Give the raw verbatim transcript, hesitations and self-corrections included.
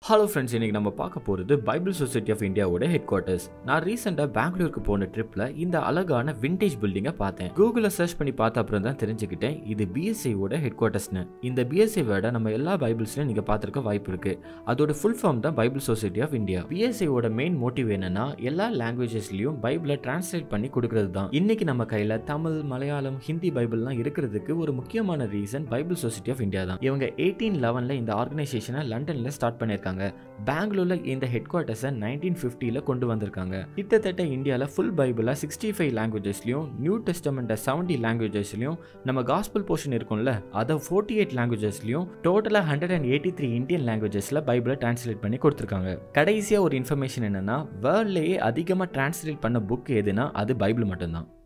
Hello friends, இன்னைக்கு நம்ம பார்க்க போகிறது பைபிள் சொசைட்டி ஆஃப் இந்தியாவோட ஹெட் குவார்ட்டர்ஸ். நான் ரீசெண்டாக பெங்களூருக்கு போன ட்ரிப்பில் இந்த அழகான விண்டேஜ் பில்டிங்கை பார்த்தேன். கூகுளில் சர்ச் பண்ணி பார்த்த அப்புறம் தான் தெரிஞ்சுக்கிட்டேன் இது பிஎஸ்ஐயோட ஹெட் குவார்ட்டர்ஸ்னு. இந்த பிஎஸ்ஐ வேர்டை நம்ம எல்லா பைபிள்ஸ்லையும் நீங்கள் பார்த்துருக்க வாய்ப்பு இருக்கு. அதோட ஃபுல் ஃபார்ம் தான் பைபிள் சொசைட்டி ஆஃப் இந்தியா. பிஎஸ்ஐயோட மெயின் மோட்டிவ் என்னன்னா எல்லா லாங்குவேஜஸ்லையும் பைபிளை டிரான்ஸ்லேட் பண்ணி கொடுக்கறது தான். இன்னைக்கு நம்ம கையில் தமிழ், மலையாளம், ஹிந்தி பைபிள்லாம் இருக்கிறதுக்கு ஒரு முக்கியமான reason Bible Society of India தான். இவங்க எயிட்டீன் லெவனில் இந்த ஆர்கனைசேஷனை லண்டனில் ஸ்டார்ட் பண்ணியிருக்காங்க. பெங்களூர்ல இந்த ஹெட் குவார்ட்டர்ஸை நைன்டீன் ஃபிஃப்டில கொண்டு வந்திருக்காங்க. கிட்டத்தட்ட இந்தியாவில் ஃபுல் பைபிளை சிக்ஸ்டி ஃபைவ் லாங்குவேஜஸ்லையும், நியூ டெஸ்டமெண்ட்டை செவன்டி லாங்குவேஜஸ்லையும், நம்ம காஸ்பல் போர்ஷன் இருக்கும்ல அதை ஃபோர்ட்டி எயிட் லாங்குவேஜஸ்லையும், டோட்டலாக hundred and eighty three Indian லாங்குவேஜஸ்ல பைபிளை டிரான்ஸ்லேட் பண்ணி கொடுத்துருக்காங்க. கடைசியாக ஒரு இன்ஃபர்மேஷன் என்னன்னா, வேர்ல்ட்லேயே அதிகமாக டிரான்ஸ்லேட் பண்ண புக் எதுனா அது பைபிள் மட்டும்தான்.